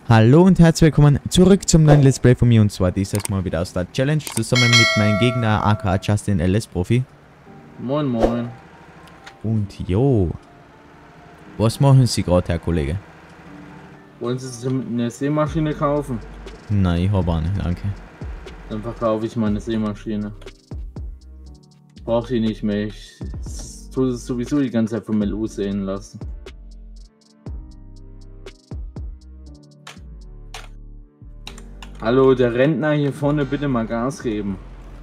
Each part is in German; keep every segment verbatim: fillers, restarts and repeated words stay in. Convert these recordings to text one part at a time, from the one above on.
Hallo und herzlich willkommen zurück zum neuen Let's Play von mir, und zwar dieses Mal wieder aus der Challenge zusammen mit meinem Gegner aka Justin L S Profi. Moin moin. Und jo, was machen Sie gerade, Herr Kollege? Wollen Sie sich eine Sämaschine kaufen? Nein, ich habe auch nicht, danke. Dann verkaufe ich meine Sämaschine. Brauche die nicht mehr. Ich tue es sowieso die ganze Zeit vom L U sehen lassen. Hallo, der Rentner hier vorne, bitte mal Gas geben.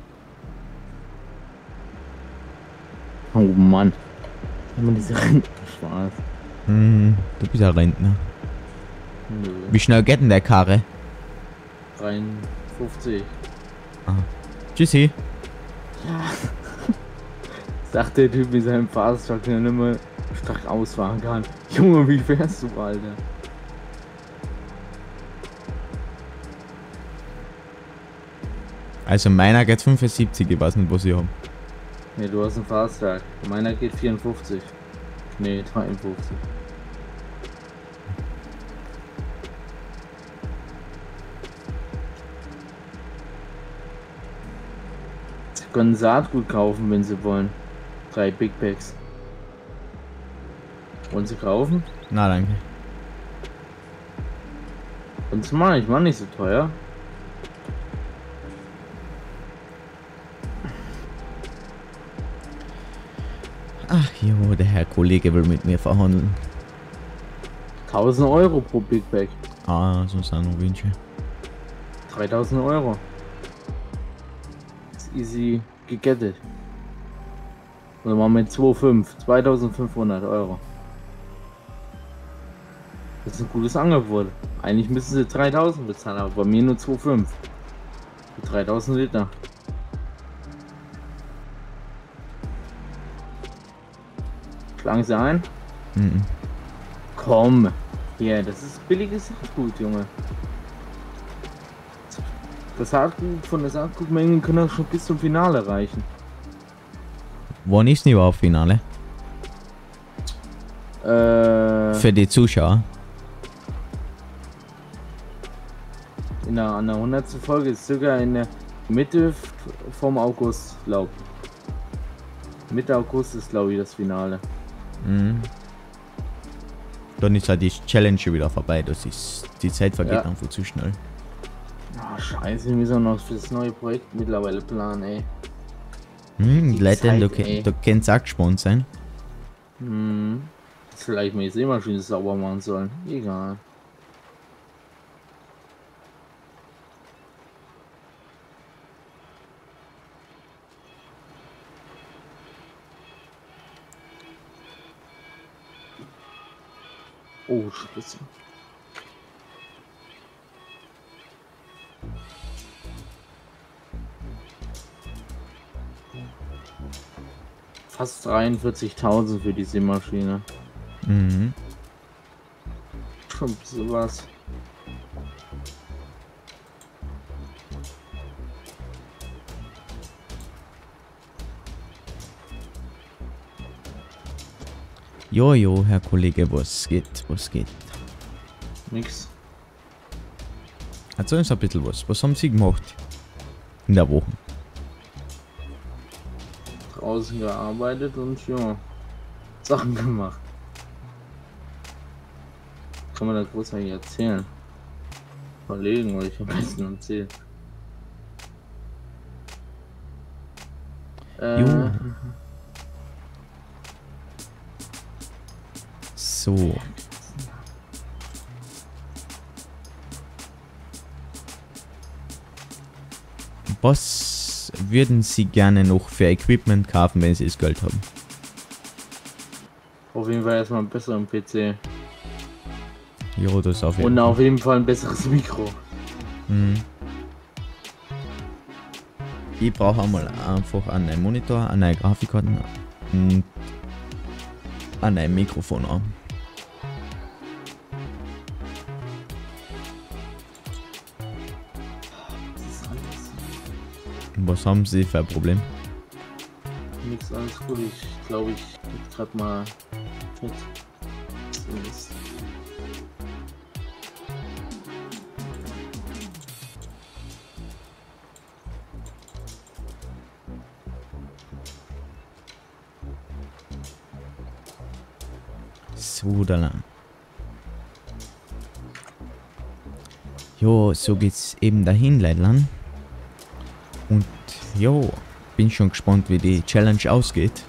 Oh Mann. Haben wir diese Rentner Spaß. Hm, du bist ein Rentner. Nö. Wie schnell geht denn der Karre? dreiundfünfzig. Ah. Tschüssi. Ja. Sagt der Typ mit seinem Fahrzeug, der nicht mehr stark ausfahren kann. Junge, wie fährst du, Alter? Also meiner geht fünfundsiebzig, ich weiß nicht, was ich habe. Ne, du hast ein Fahrzeug. Meiner geht vierundfünfzig. Ne, dreiundfünfzig. Sie können Saatgut kaufen, wenn sie wollen. Drei Big Packs. Wollen sie kaufen? Na danke. Und mal, ich war nicht so teuer. Ach jo, der Herr Kollege will mit mir verhandeln. tausend Euro pro Big Pack. Ah, sonst auch noch Wünsche. dreitausend Euro. Ist easy gegettet. Oder machen wir zwei Komma fünf. zweitausendfünfhundert Euro. Das ist ein gutes Angebot. Eigentlich müssen sie dreitausend bezahlen, aber bei mir nur zwei Komma fünf. Für dreitausend Liter. Schlagen sie ein? Mhm. Komm. Hier, das ist billiges Saatgut, Junge. Das Saatgut von der Saatgutmenge können das schon bis zum Finale reichen. Wann ist denn überhaupt Finale? Äh, Für die Zuschauer. in der, an der hundertsten Folge ist circa in der Mitte vom August, glaub. Mitte August ist, glaube ich, das Finale. Mhm. Dann ist ja die Challenge wieder vorbei. Das ist, die Zeit vergeht Ja. einfach zu schnell. Ah, scheiße, wir müssen noch für das neue Projekt mittlerweile planen, ey. Hm, Die Leute, Zeit, du, ey. du kannst auch gespannt sein. Hm. Vielleicht mal die Sämaschine sauber machen sollen. Egal. Oh, Scheiße. Fast dreiundvierzigtausend für die Sämaschine. Mhm. Schon sowas. Jojo, Herr Kollege, was geht, was geht? Nix. Erzähl uns ein bisschen was. Was haben Sie gemacht in der Woche? Draußen gearbeitet und ja, Sachen gemacht. Kann man da groß eigentlich erzählen? Überlegen, weil ich am besten erzähle. Äh, Jo. So. Was würden Sie gerne noch für Equipment kaufen, wenn Sie das Geld haben? auf jeden Fall erstmal einen besseren P C. Ja, das auf jeden Und Fall. auf jeden Fall ein besseres Mikro. Mhm. Ich brauche einmal einfach einen neuen Monitor, eine neue Grafikkarte und ein neues Mikrofon an. Das ist alles. Was haben Sie für ein Problem? Nix, alles gut. Ich glaube, ich bin gerade mal fit. So ist. So, da lang. Jo, so geht's eben dahin, Leitland. Und jo, bin schon gespannt, wie die Challenge ausgeht.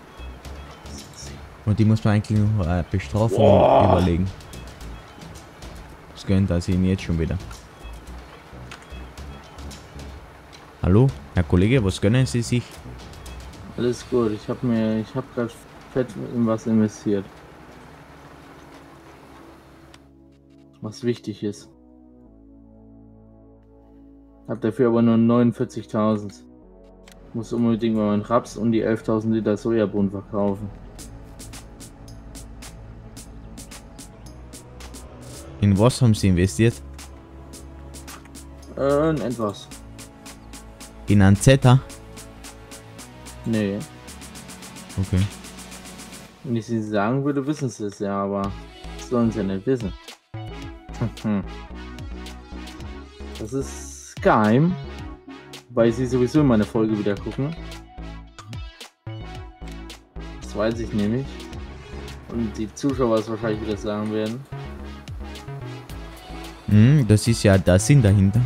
Und die muss man eigentlich noch eine Bestrafung wow. überlegen. Das gönnt er sich jetzt schon wieder. Hallo, Herr Kollege, was gönnen Sie sich? Alles gut, ich habe mir, ich habe gerade fett in was investiert. Was wichtig ist. Hab dafür aber nur neunundvierzigtausend. Muss unbedingt mal meinen Raps und die elftausend Liter Sojabohnen verkaufen. In was haben Sie investiert? Äh, in etwas. In ein Zeta? Nee. Okay. Wenn ich sie sagen würde, wissen sie es ja, aber sollen sie ja nicht wissen. Das ist geheim, weil sie sowieso meine Folge wieder gucken. Das weiß ich nämlich. Und die Zuschauer es wahrscheinlich wieder sagen werden. Mm, das ist ja der Sinn dahinter.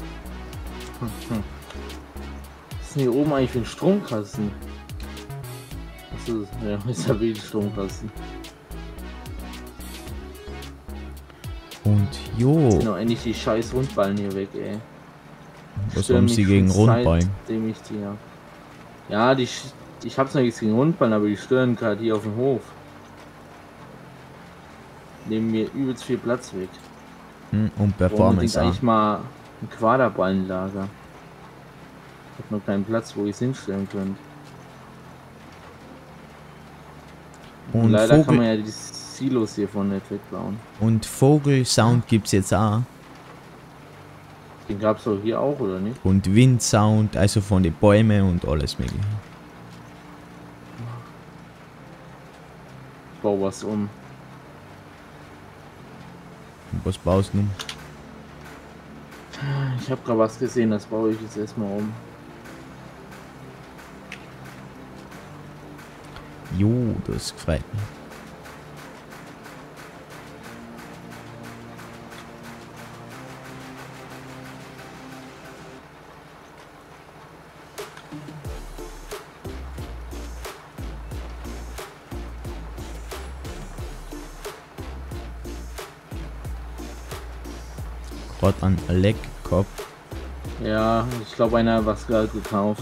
Was ist denn hier oben eigentlich für ein Stromkasten? Das ist, ja, ist ja wie ein Stromkasten. Und jo. Sind doch endlich die scheiß Rundballen hier weg, ey. Was haben Sie gegen Rundballen? Seitdem ich die hab. Ja, die, ich hab's noch nichts gegen Rundballen, aber die stören gerade hier auf dem Hof. Nehmen mir übelst viel Platz weg. Hm, und Performance. eigentlich mal ein Quaderballenlager. Ich hab noch keinen Platz, wo ich es hinstellen könnte. Und, und leider Vogel kann man ja die Silos hier von nicht wegbauen. Und Vogelsound gibt's jetzt auch. Den gab's doch hier auch, oder nicht? Und Windsound, also von den Bäumen und alles mögliche. Ich baue was um. Und was baust du nun? Ich habe gerade was gesehen, das baue ich jetzt erstmal um. Jo, das gefällt mir. Gerade an Leckkopf. Ja, ich glaube, einer hat was gerade gekauft.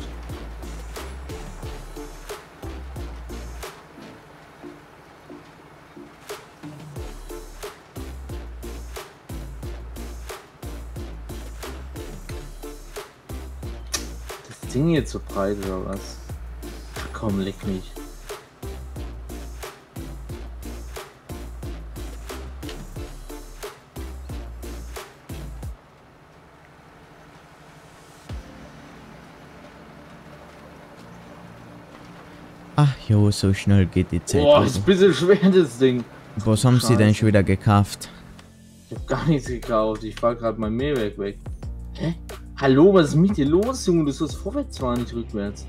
Das Ding jetzt so breit oder was? Ach komm, leck mich. Ach jo, so schnell geht die Zeit. Boah, ist ein bisschen schwer das Ding. Was haben Scheiße. Sie denn schon wieder gekauft? Ich hab gar nichts gekauft. Ich fahr gerade mein Mähwerk weg. Hä? Hallo, was ist mit dir los, Junge? Du sollst vorwärts fahren, nicht rückwärts.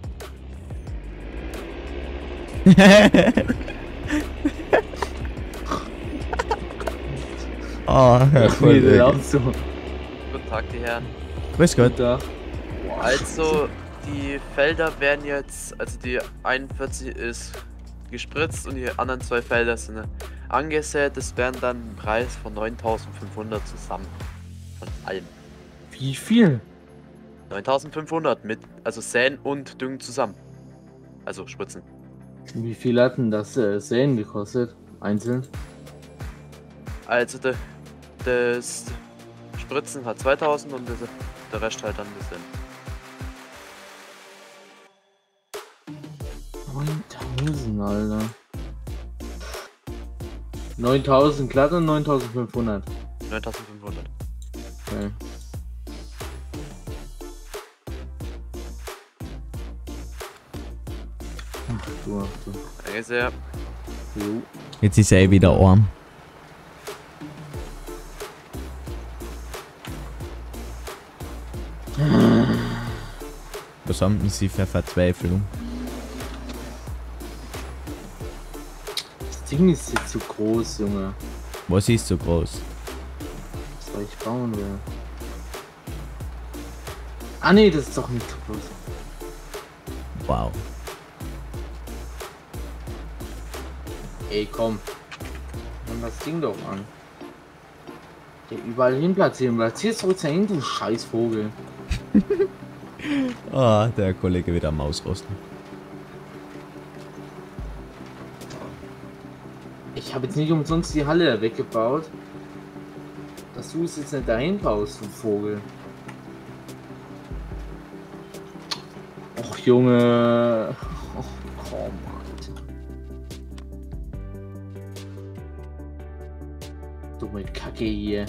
Oh, Herr Kollege. Guten Tag, die Herren. Grüß Gott. Also, die Felder werden jetzt, also die einundvierzig ist gespritzt und die anderen zwei Felder sind angesät. Das wären dann ein Preis von neuntausendfünfhundert zusammen. Von allem. Wie viel? neuntausendfünfhundert mit, also säen und düngen zusammen. Also spritzen. Wie viel hat denn das äh, Säen gekostet? Einzeln? Also de, das Spritzen hat zweitausend und das, der Rest halt dann ein bisschen. neuntausend, Alter. neuntausend glatt und neuntausendfünfhundert. neuntausendfünfhundert. Okay. Ach du, ach du. Danke sehr. Jo. Jetzt ist er eh wieder arm. Was haben Sie für Verzweiflung? Das Ding ist jetzt zu groß, Junge. Was ist so groß? Was soll ich bauen will? Ah nee, das ist doch nicht groß. Wow. Ey, komm. Nimm das Ding doch an. Der überall hin platzieren. Platzierst du jetzt dahin, du Scheißvogel. Ah, der Kollege wieder am Ausrosten. Ich habe jetzt nicht umsonst die Halle weggebaut. Dass du es jetzt nicht dahin baust, du Vogel. Och, Junge. Och, komm, Alter. Dumme Kacke hier.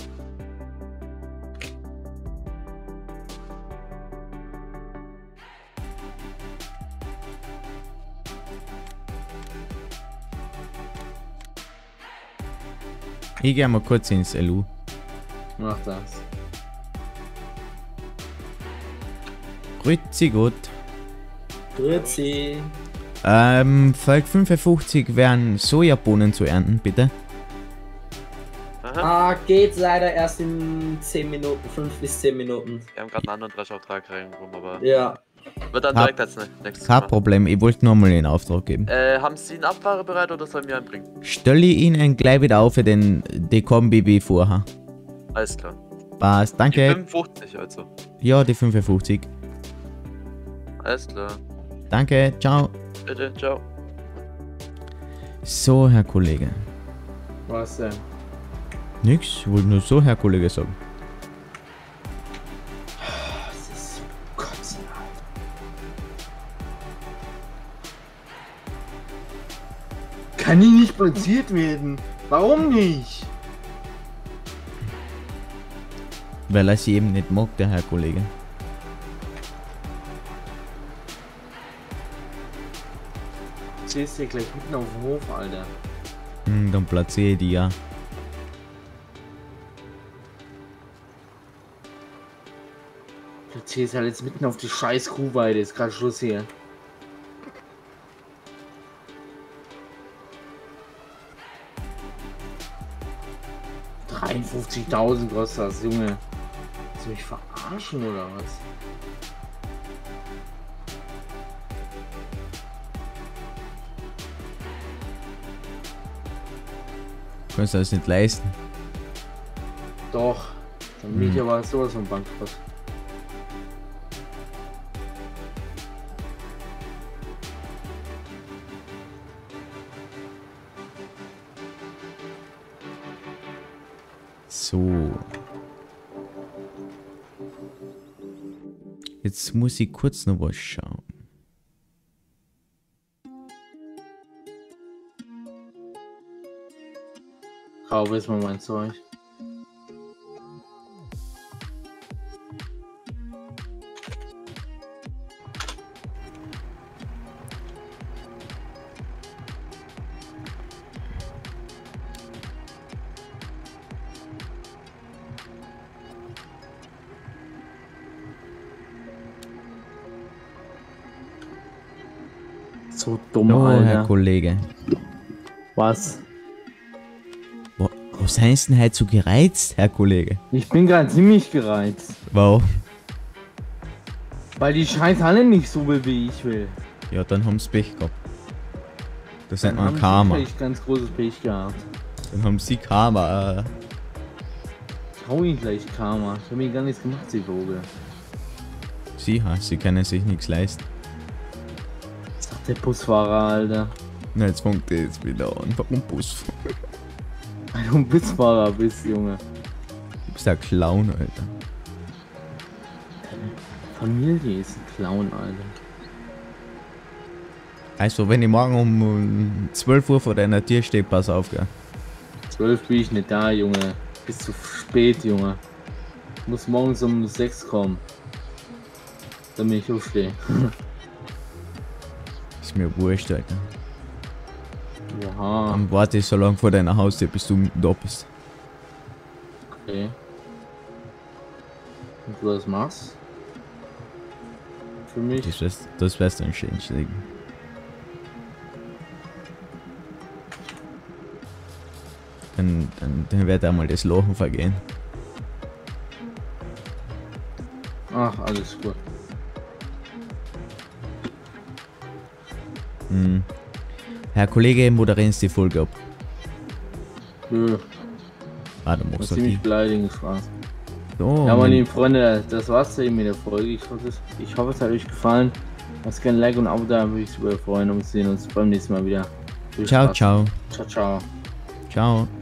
Ich geh mal kurz ins L U. Mach das. Grüezi gut. Grüezi. Ähm, Feld fünfundfünfzig wären Sojabohnen zu ernten, bitte. Aha. Ah, geht leider erst in zehn Minuten, fünf bis zehn Minuten. Wir haben gerade einen anderen Dreschauftrag reingekommen, aber Ja. wird dann Hab- direkt als ne- nächstes Kein gemacht. Problem, ich wollte nur mal den Auftrag geben. Äh, haben Sie einen Abfahrer bereit oder sollen wir einen bringen? Stelle ich Ihnen gleich wieder auf für den die Kombi wie vorher. Alles klar. Passt, Die danke. fünfundfünfzig also. Ja, die fünfundfünfzig. Alles klar. Danke, ciao. Bitte, ciao. So, Herr Kollege. Was denn? Nix, ich wollte nur so, Herr Kollege, sagen. Das ist so kotzen, Alter. Kann die nicht platziert werden? Warum nicht? Weil er sie eben nicht mag, der Herr Kollege. Du stehst hier gleich mitten auf dem Hof, Alter. Hm, dann platziere ich die ja. Platzierst halt jetzt mitten auf die scheiß Kuhweide. Ist gerade Schluss hier. dreiundfünfzigtausend kostet das, Junge. Willst du mich verarschen oder was? Kannst du das nicht leisten? Doch. Dann bin ich Hm. aber sowas von Bankrott. So. Jetzt muss ich kurz noch was schauen. Kauf jetzt mal mein Zeug. So dumm, Oh, Herr Alter. Kollege. Was? Wo, wo seid ihr denn heute so gereizt, Herr Kollege? Ich bin gerade ziemlich gereizt. Wow. Weil die scheiß Halle nicht so will, wie ich will. Ja, dann haben sie Pech gehabt. Das nennt Dann man haben Karma. sie echt ganz großes Pech gehabt. Dann haben sie Karma. Äh, Hau ihn gleich Karma. Ich hab mir gar nichts gemacht, sie Vogel. sie, ha, sie können sich nichts leisten. Sagt der Busfahrer, Alter. Na, jetzt fängt der jetzt wieder an. Warum Bus? Weil du ein Busfahrer bist, Junge. Du bist ein Clown, Alter. Familie ist ein Clown, Alter. Also, wenn ich morgen um zwölf Uhr vor deiner Tür stehe, pass auf, gell? zwölf bin ich nicht da, Junge. Bist zu spät, Junge. Ich muss morgens um sechs kommen. Damit ich aufstehe. Ist mir wurscht, Alter. Oha. Dann warte ich so lange vor deiner Haustür, bis du da bist. Okay. Und du das machst? Für mich? Das wär's, das wär's dann schön, Schlägen. Dann, dann, dann wird einmal das Lachen vergehen. Ach, alles gut. Hm. Herr Kollege, moderieren Sie die Folge ab. Nö, Ah, du das machst ist doch ziemlich die. beleidigend, Spaß. So, Ja, meine mein- lieben Freunde, das war's eben mit der Folge. Ich hoffe, es, ich hoffe, es hat euch gefallen. Lasst gerne ein Like und ein Abo da, würde ich super freuen und wir sehen uns beim nächsten Mal wieder. Viel Ciao, Spaß. ciao. Ciao, ciao. Ciao.